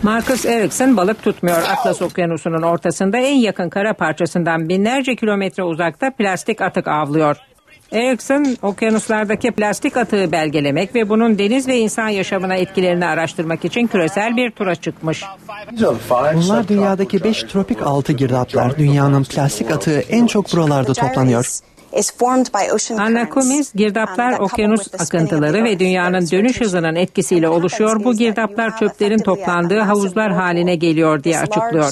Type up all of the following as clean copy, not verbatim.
Marcus Ericsson balık tutmuyor. Atlas Okyanusu'nun ortasında en yakın kara parçasından binlerce kilometre uzakta plastik atık avlıyor. Ericsson, okyanuslardaki plastik atığı belgelemek ve bunun deniz ve insan yaşamına etkilerini araştırmak için küresel bir tura çıkmış. Bunlar dünyadaki 5 tropik altı girdaplar. Dünyanın plastik atığı en çok buralarda toplanıyor. Anna Cummins, girdaplar okyanus akıntıları ve dünyanın dönüş hızının etkisiyle oluşuyor. Bu girdaplar çöplerin toplandığı havuzlar haline geliyor diye açıklıyor.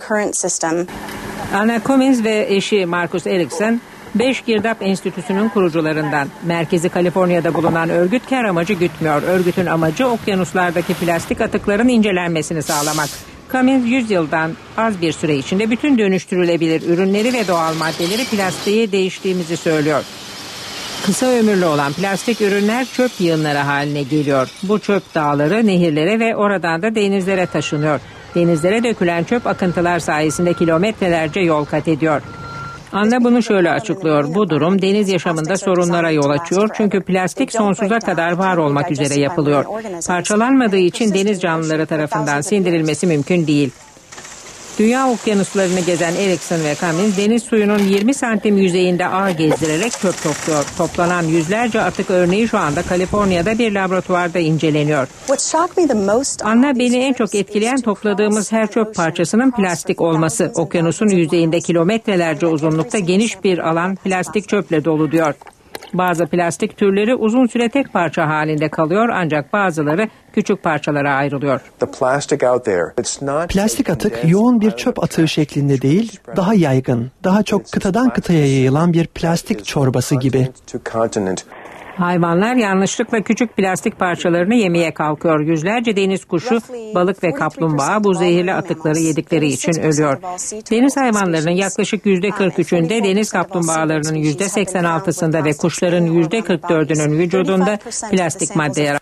Anna Cummins ve eşi Marcus Ericsson, 5 Girdap Enstitüsü'nün kurucularından. Merkezi Kaliforniya'da bulunan örgüt kar amacı gütmüyor. Örgütün amacı okyanuslardaki plastik atıkların incelenmesini sağlamak. Cummins 100 yıldan az bir süre içinde bütün dönüştürülebilir ürünleri ve doğal maddeleri plastiğe değiştiğimizi söylüyor. Kısa ömürlü olan plastik ürünler çöp yığınları haline geliyor. Bu çöp dağları, nehirlere ve oradan da denizlere taşınıyor. Denizlere dökülen çöp akıntılar sayesinde kilometrelerce yol kat ediyor. Anna bunu şöyle açıklıyor. Bu durum deniz yaşamında sorunlara yol açıyor. Çünkü plastik sonsuza kadar var olmak üzere yapılıyor. Parçalanmadığı için deniz canlıları tarafından sindirilmesi mümkün değil. Dünya okyanuslarını gezen Ericsson ve Cummins deniz suyunun 20 santim yüzeyinde ağ gezdirerek çöp topluyor. Toplanan yüzlerce atık örneği şu anda Kaliforniya'da bir laboratuvarda inceleniyor. Anna, beni en çok etkileyen topladığımız her çöp parçasının plastik olması. Okyanusun yüzeyinde kilometrelerce uzunlukta geniş bir alan plastik çöple dolu diyor. Bazı plastik türleri uzun süre tek parça halinde kalıyor ancak bazıları küçük parçalara ayrılıyor. Plastik atık yoğun bir çöp atığı şeklinde değil, daha yaygın, daha çok kıtadan kıtaya yayılan bir plastik çorbası gibi. Hayvanlar yanlışlıkla küçük plastik parçalarını yemeye kalkıyor. Yüzlerce deniz kuşu, balık ve kaplumbağa bu zehirli atıkları yedikleri için ölüyor. Deniz hayvanlarının yaklaşık %43'ünde, deniz kaplumbağalarının %86'sında ve kuşların %44'ünün vücudunda plastik madde yer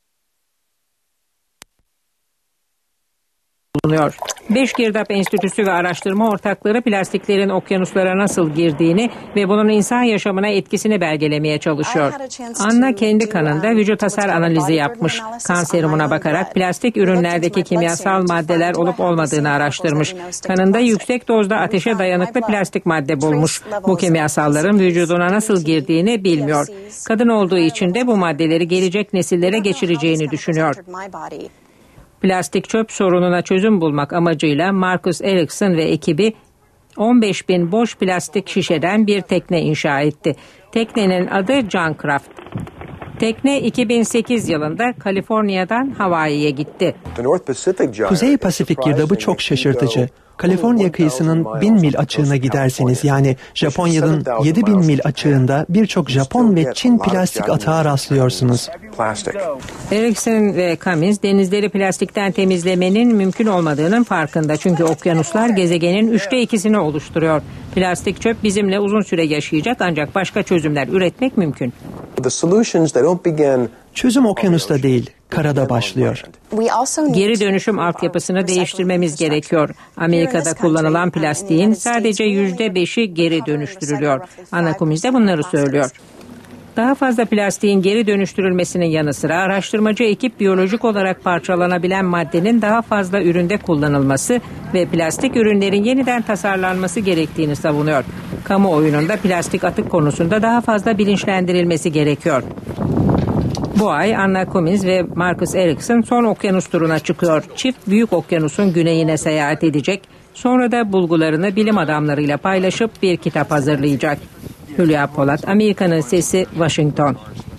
bulunuyor. 5 Girdap Enstitüsü ve araştırma ortakları plastiklerin okyanuslara nasıl girdiğini ve bunun insan yaşamına etkisini belgelemeye çalışıyor. Anna kendi kanında vücut hasar analizi yapmış. Kan serumuna bakarak plastik ürünlerdeki kimyasal maddeler olup olmadığını araştırmış. Kanında yüksek dozda ateşe dayanıklı plastik madde bulmuş. Bu kimyasalların vücuduna nasıl girdiğini bilmiyor. Kadın olduğu için de bu maddeleri gelecek nesillere geçireceğini düşünüyor. Plastik çöp sorununa çözüm bulmak amacıyla Marcus Ericsson ve ekibi 15.000 boş plastik şişeden bir tekne inşa etti. Teknenin adı Juncraft. Tekne 2008 yılında Kaliforniya'dan Hawaii'ye gitti. Kuzey Pasifik girdabı çok şaşırtıcı. Kaliforniya kıyısının 1000 mil açığına giderseniz, yani Japonya'nın 7000 mil açığında birçok Japon ve Çin plastik atığa rastlıyorsunuz. Ericsson ve Cummins denizleri plastikten temizlemenin mümkün olmadığının farkında. Çünkü okyanuslar gezegenin 2/3'ünü oluşturuyor. Plastik çöp bizimle uzun süre yaşayacak ancak başka çözümler üretmek mümkün. Çözüm okyanusta değil, karada başlıyor. Geri dönüşüm altyapısını değiştirmemiz gerekiyor. Amerika'da kullanılan plastiğin sadece %5'i geri dönüştürülüyor. Anna Cummins de bunları söylüyor. Daha fazla plastiğin geri dönüştürülmesinin yanı sıra araştırmacı ekip biyolojik olarak parçalanabilen maddenin daha fazla üründe kullanılması ve plastik ürünlerin yeniden tasarlanması gerektiğini savunuyor. Kamuoyunun da plastik atık konusunda daha fazla bilinçlendirilmesi gerekiyor. Bu ay Anna Cummins ve Marcus Ericsson son okyanus turuna çıkıyor. Çift Büyük Okyanus'un güneyine seyahat edecek. Sonra da bulgularını bilim adamlarıyla paylaşıp bir kitap hazırlayacak. Hülya Polat, Amerika'nın Sesi, Washington.